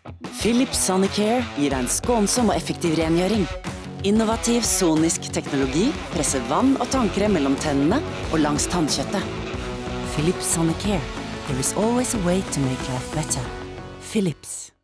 Philips Sonicare gir deg en skånsom og effektiv rengjøring. Innovativ sonisk teknologi presser vann og tannkrem mellom tennene og langs tannkjøttet. Philips Sonicare. There is always a way to make life better. Philips.